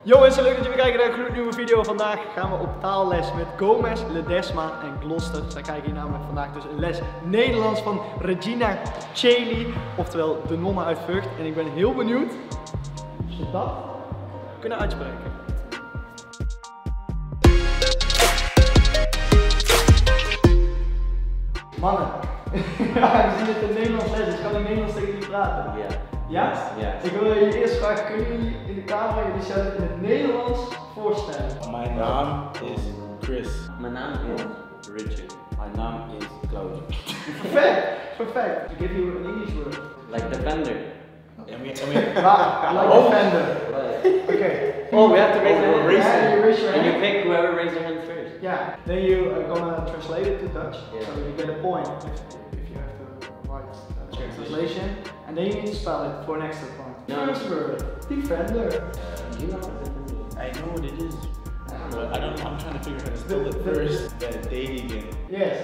Yo mensen, leuk dat jullie kijken naar een gloednieuwe video. Vandaag gaan we op taalles met Gomez, Ledesma en Gloster. Zij krijgen hier namelijk vandaag dus een les Nederlands van Regina Cheli, oftewel de nonna uit Vught. En ik ben heel benieuwd of ze dat kunnen uitspreken. Mannen, ja, we zien het in Nederlands les, dus kan ik Nederlands tegen jullie praten? Ja. Ja? Ja. Ik wil jullie eerst vragen, kunnen jullie in de camera jezelf in het Nederlands voorstellen? Mijn naam is Chris. Mijn naam is Richard. Mijn naam is Claude. Perfect, perfect. To give you an English word. Like defender. Like defender. Right. Okay. Oh, we have to raise our hand. Yeah, you raise your And you hand. pick whoever raised their hand first. Yeah. Then you are gonna translate it to Dutch. Yeah. So you get a point if you have to write translation. And then you need to spell it for an extra point. No. First word, defender. You know what defender is? I know what it is, but I don't. I'm trying to figure out how to spell it first. Verdedigen. Yes.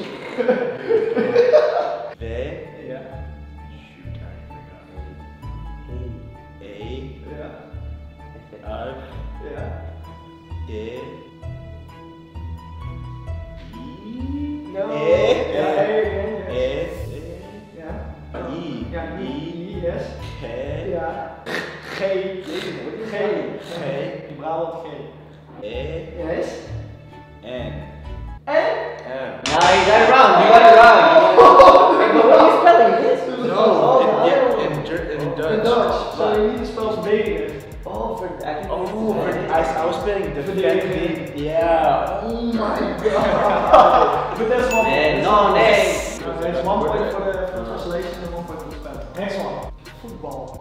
Yeah. Shoot, I forgot. Yeah. R. Yeah. E. No. E. Yeah, again, yes. Yeah. Ja. I. Ja, I, yes. G. Ja. G. G. G. In Brabant G. E. Yes. N. En? No, you got it wrong. You got it wrong. Hey, but what are you spelling this? In Dutch. In Dutch. So you need to spell verdedigen. Oh, for I think. I was spelling defending. Yeah. Oh my god. But that's one point. No, next. There's 1 point for the translation and 1 point for the spell. Next one. Football.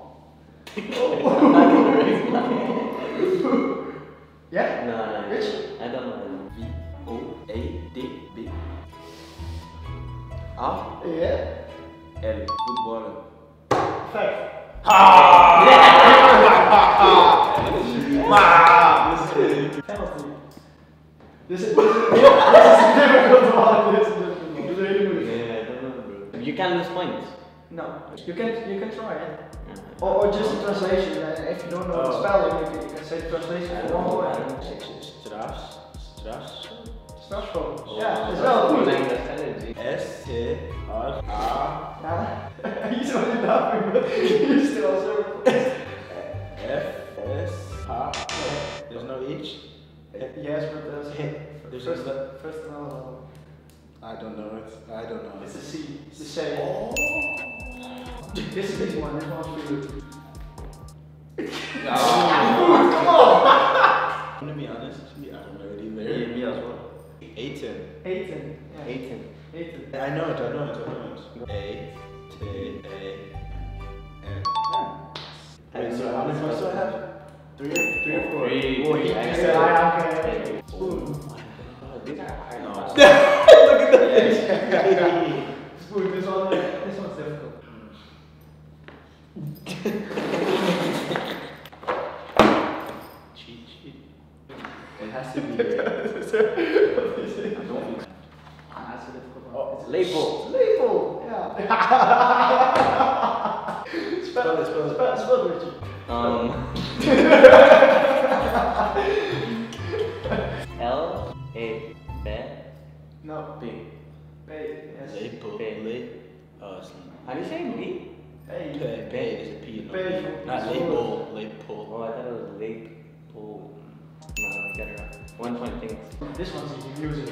Yeah? No. Which? I don't know. V-O-A-D-B. A. Yeah. L. Voetballen. Perfect. Penalty. This is a difficult one. This is really good. Yeah, I don't know, bro. You can lose points. No, you can try it. Or just the translation. If you don't know the spelling, you can say the translation for 1 point. Strafs. Strafschop. Ja, dat is wel goed. S-T-R-A. Ja, hier zo je naam. Hier is het wel zo. F-S-H. There's no H. Yes, but There's first no. I don't know it. I don't know It's it. a C. It's a C. This is this one. This one's for you. Come on. I'm gonna be honest. I'm already Me there. as well. Aten. Aten. Yeah. 18. Aten. I know it. A T A N. Wait, so how many points do I have? Three or four? Three. You I said got I okay. it. Spoon. These are hard. No. Look at the face. Spoon. This one's difficult. Cheat. It has to be. What is it? I don't think so. That's a difficult one. Oh, It's a Label. Label. Yeah. Spell it, Richie. L-A B. No. B. B. Yes. Lepel. B. How do you say B? Hey. P is a P. P. Not label. Lepel. Oh, I thought it was late. Oh. No, I got it wrong. 1 point things. This one's easy. Music.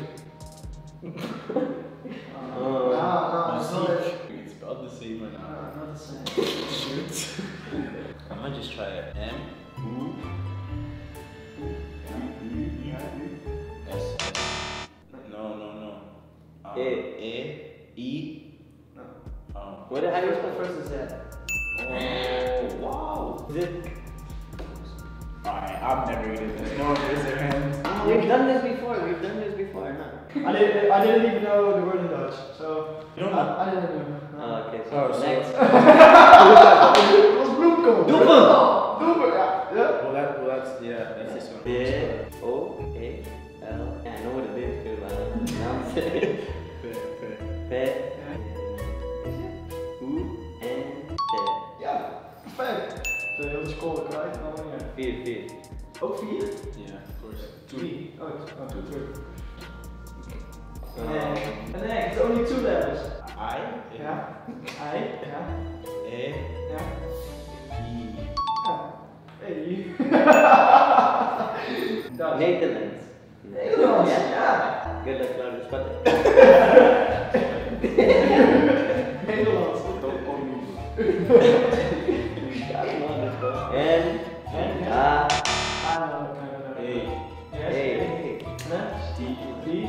Oh. No, it's not it. It's spelled the same or No, not? not the same. Shoot. I might just try it. M. U. S. No. A. E. No. Oh. What? How do you spell First is Z. Oh, wow. Is it? Alright, I'm never gonna do this. No one raise their hands. We've done this before, no? I didn't even know the word in Dutch, so You don't I didn't know. Oh, okay, Oh, so so- next. It was bloemkool. Doelpunt. Doelpunt, yeah. Well, that's this one. B-O-A-L. Yeah, I know what it is, too, but I don't pronounce it. P. U-N-T. Ja, perfect. De hele score kwijt, maar ja. 4. Ook 4? Yeah, of course. 3. Oh, Two. 2. And then it's only 2 letters. I. Yeah. I. Yeah. E. Yeah. I. Hey. Nederlands. Nederlands, ja. Good luck, Claudius. Wat? Nederlands. En. Ja. E. Hey. T. D. E.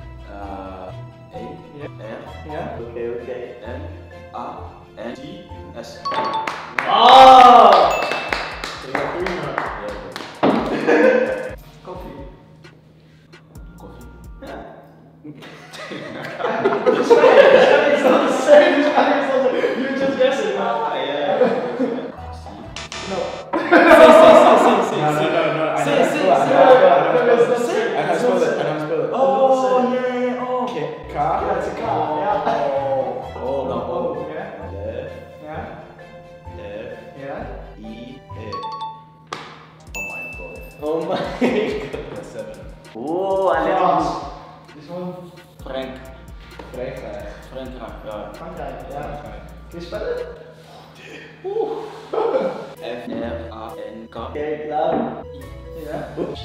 Ja. R. Ja. Oké. N. A. N. T. S. Oh! Koffie. Koffie. Ja. It's not the same. You just guess it. Yeah. No. No. I know spell it. Oh, yeah. Oh. K. Yeah, it's a car. Yeah. Oh, no. Oh, yeah. F. Yeah. F. Yeah. E. E. Oh my god. Oh my god. That's 7. Oh, France. This one. Frank. Frankrijk. Ja. Frankrijk. Ja. Kun je spellen? F. R. A. N. K. Oké, klaar. Ja. G.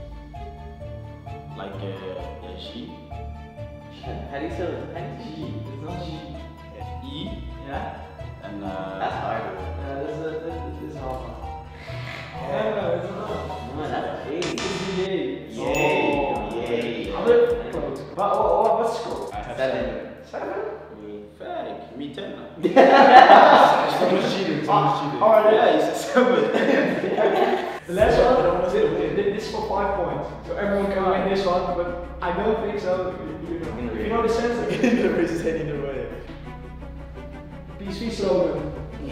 Like G. How do you spell it? G. It's not G. E. Ja. En That's hard. This is hard. No, it's not. No, that's easy. It's Yay. Yay. A bit close. What's the score? I have 7. 7? Fake. Me 10. Someone's cheating. Alright, Yeah, he said 7. The last one, this is for 5 points. So everyone can win this one, but I don't think so. If you know the sentence. The race is heading the way. PSV slogan.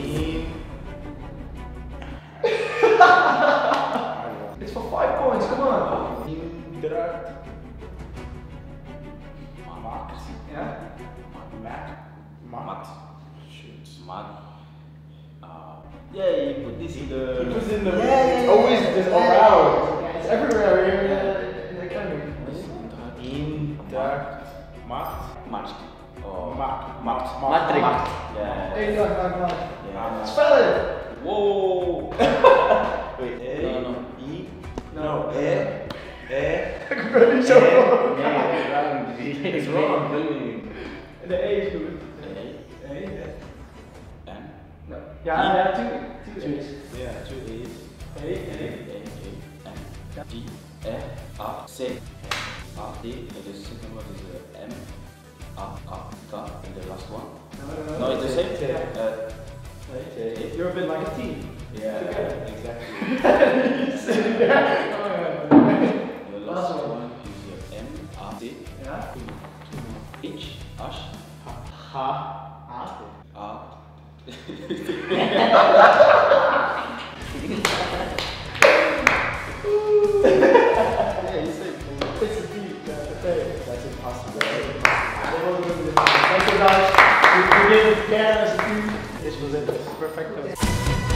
It's for 5 points, come on. Inderdaad. Maakt. Yeah? Maakt. Shoot. Maakt. Yeah, you put this in the. He puts it in the. It's always just around. Yeah, it's everywhere here in the country. Inderdaad. Maakt. Maakt. Oh. Maakt. Matrix. Yeah. Hey, look. Yeah. Spell it! Whoa. Wait. A. No. E. No. E. Ik ben niet zo goed. It's wrong. De E is goed. A. E, N. no. Ja, two E's. Yeah, 2 A's. E, E. N. G. R. A. C. A. D. And the second one is M. A. K. And the last one. No, it's the same. You're a bit like a team. Yeah, Together. exactly. You sit there. The last one is M. A. D. Yeah. H. H. Ha. A. Yeah, you said it's a D. That's impossible. Thank you guys. We did it again as a team. This was it. Perfect.